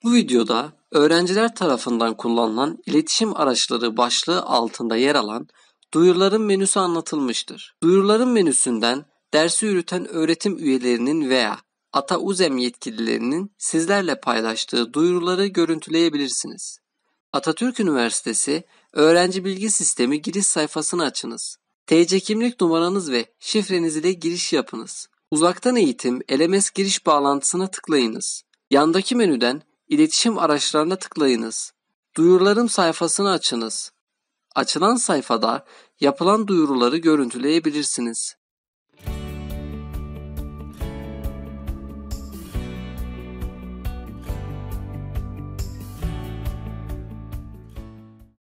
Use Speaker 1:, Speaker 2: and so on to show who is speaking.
Speaker 1: Bu videoda öğrenciler tarafından kullanılan iletişim araçları başlığı altında yer alan duyuruların menüsü anlatılmıştır. Duyuruların menüsünden dersi yürüten öğretim üyelerinin veya ATAUZEM yetkililerinin sizlerle paylaştığı duyuruları görüntüleyebilirsiniz. Atatürk Üniversitesi Öğrenci Bilgi Sistemi giriş sayfasını açınız. TC kimlik numaranız ve şifreniz ile giriş yapınız. Uzaktan eğitim LMS giriş bağlantısına tıklayınız. Yandaki menüden İletişim araçlarına tıklayınız. Duyurularım sayfasını açınız. Açılan sayfada yapılan duyuruları görüntüleyebilirsiniz.